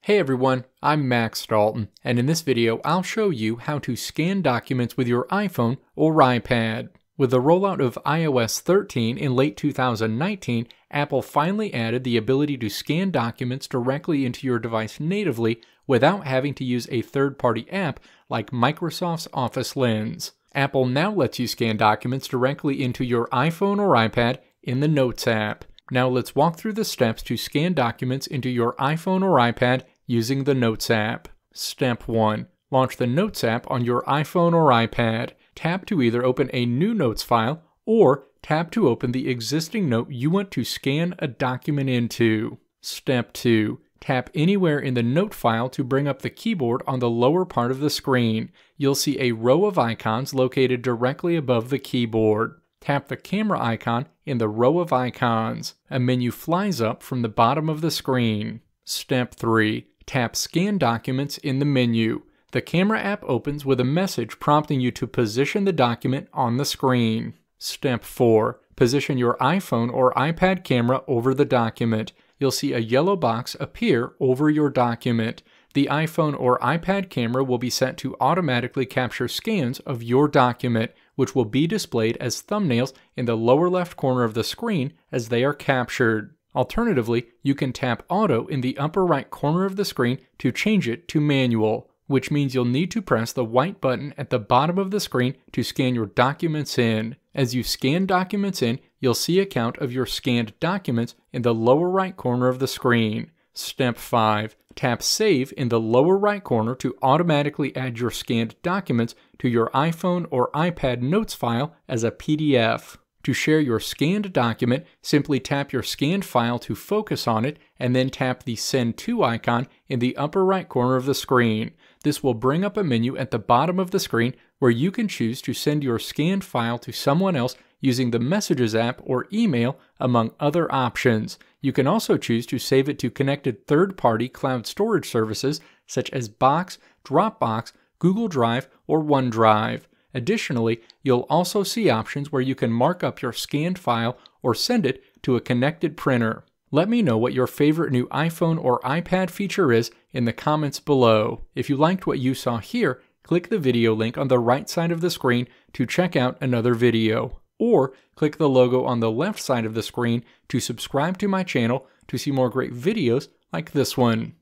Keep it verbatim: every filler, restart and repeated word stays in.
Hey everyone, I'm Max Dalton, and in this video I'll show you how to scan documents with your iPhone or iPad. With the rollout of i O S thirteen in late two thousand nineteen, Apple finally added the ability to scan documents directly into your device natively without having to use a third-party app like Microsoft's Office Lens. Apple now lets you scan documents directly into your iPhone or iPad in the Notes app. Now let's walk through the steps to scan documents into your iPhone or iPad using the Notes app. Step one. Launch the Notes app on your iPhone or iPad. Tap to either open a new Notes file or tap to open the existing note you want to scan a document into. Step two. Tap anywhere in the note file to bring up the keyboard on the lower part of the screen. You'll see a row of icons located directly above the keyboard. Tap the camera icon in the row of icons. A menu flies up from the bottom of the screen. Step three. Tap Scan Documents in the menu. The camera app opens with a message prompting you to position the document on the screen. Step four. Position your iPhone or iPad camera over the document. You'll see a yellow box appear over your document. The iPhone or iPad camera will be set to automatically capture scans of your document, which will be displayed as thumbnails in the lower left corner of the screen as they are captured. Alternatively, you can tap Auto in the upper right corner of the screen to change it to Manual, which means you'll need to press the white button at the bottom of the screen to scan your documents in. As you scan documents in, you'll see a count of your scanned documents in the lower right corner of the screen. Step five. Tap Save in the lower right corner to automatically add your scanned documents to your iPhone or iPad Notes file as a P D F. To share your scanned document, simply tap your scanned file to focus on it and then tap the Send To icon in the upper right corner of the screen. This will bring up a menu at the bottom of the screen where you can choose to send your scanned file to someone else using the Messages app or email, among other options. You can also choose to save it to connected third-party cloud storage services such as Box, Dropbox, Google Drive, or OneDrive. Additionally, you'll also see options where you can mark up your scanned file or send it to a connected printer. Let me know what your favorite new iPhone or iPad feature is in the comments below. If you liked what you saw here, click the video link on the right side of the screen to check out another video. Or click the logo on the left side of the screen to subscribe to my channel to see more great videos like this one.